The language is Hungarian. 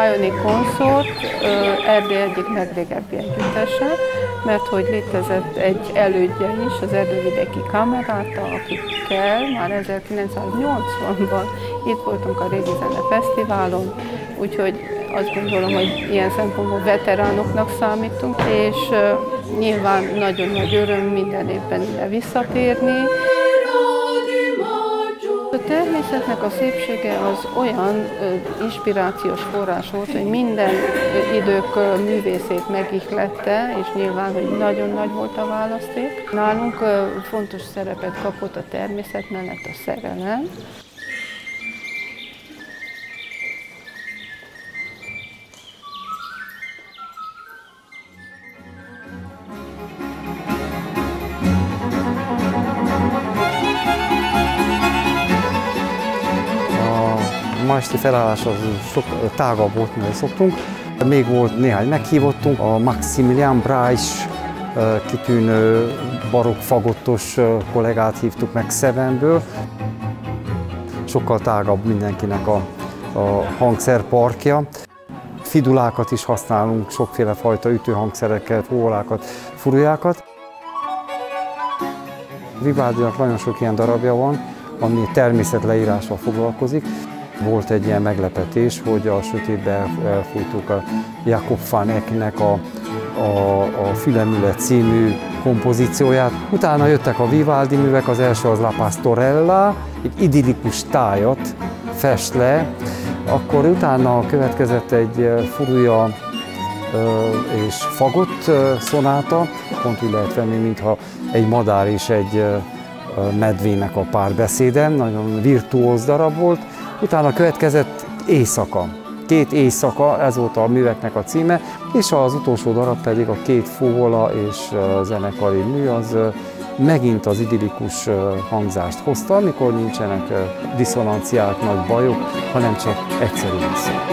Bionic Consort Erdély egyik legrégebbi együttese, mert hogy létezett egy elődje is, az Erdővidéki Kameráta, akikkel már 1980-ban itt voltunk a Régi Zene Fesztiválon, úgyhogy azt gondolom, hogy ilyen szempontból veteránoknak számítunk, és nyilván nagyon nagy öröm minden évben ide visszatérni. A természetnek a szépsége az olyan inspirációs forrás volt, hogy minden idők művészét megihlette, és nyilván, hogy nagyon nagy volt a választék. Nálunk fontos szerepet kapott a természet mellett a szerelem. A ma esti felállás az sok tágabb volt, mint szoktunk. Még volt néhány meghívottunk, a Maximilian Breisch kitűnő barokk fagottos kollégát hívtuk meg Szevenből. Sokkal tágabb mindenkinek a hangszerparkja. Fidulákat is használunk, sokféle fajta ütőhangszereket, fólákat, furujákat. Vivaldinak nagyon sok ilyen darabja van, ami természetleírással foglalkozik. Volt egy ilyen meglepetés, hogy a sötétbe elfújtuk a Jakob van Ecknek a Fülemüle című kompozícióját. Utána jöttek a Vivaldi művek, az első az La Pastorella, egy idillikus tájat fest le, akkor utána következett egy furuja és fagott szonáta, pont úgy lehet venni, mintha egy madár és egy medvének a párbeszéde, nagyon virtuóz darab volt. Utána következett éjszaka. Két éjszaka, ez volt a műveknek a címe, és az utolsó darab pedig a két fuvola és zenekari mű, az megint az idillikus hangzást hozta, amikor nincsenek diszonanciák, nagy bajok, hanem csak egyszerű vissza.